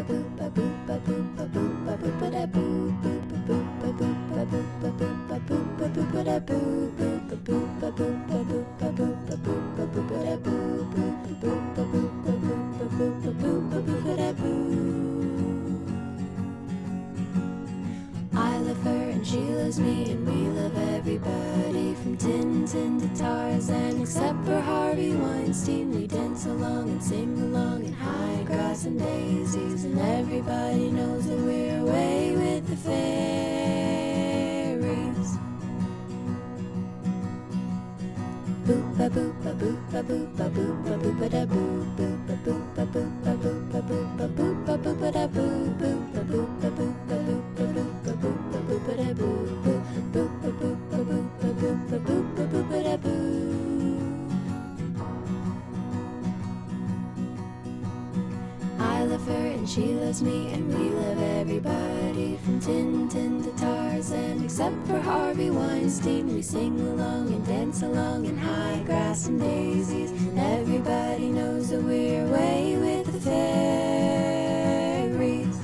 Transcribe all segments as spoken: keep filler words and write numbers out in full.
I love her and she loves me, and we love everybody, from Tintin to Tarzan, except for Harvey Weinstein. We dance along and sing along in high grass and daisies, and everybody knows that we're away with the fairies. Boop ba boop ba boop ba boop ba boop ba boop ba da boop boop ba boop ba boop ba boop ba boop ba boop ba boop ba da boop boop ba boop ba boop ba boop ba boop ba boop ba boop ba da boop boop boop ba boop ba boop ba boop ba boop ba boop ba da boop. I love her and she loves me, and we love everybody, from Tintin to Tarzan, except for Harvey Weinstein. We sing along and dance along in high grass and daisies, and everybody knows that we're away with the fairies.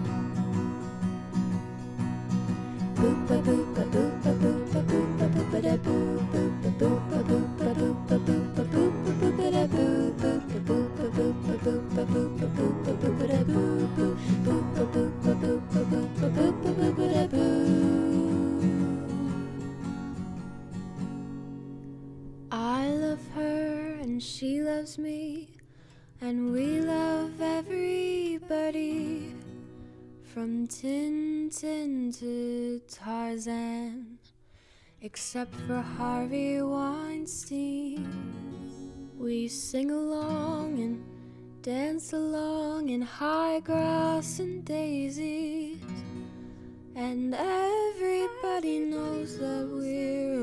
Boop ba boop ba boop ba boop ba boop ba boop ba da boop boop ba boop ba boop ba boop ba boop ba boop ba boop ba da boop boop ba boop ba boop ba boop ba boop ba boop ba boop ba da boop boop boop ba boop ba boop ba boop ba boop ba boop ba da boop. I love her and she loves me, and we love everybody, from Tintin to Tarzan, except for Harvey Weinstein. We sing along and dance along in high grass and daisies, and everybody knows that we're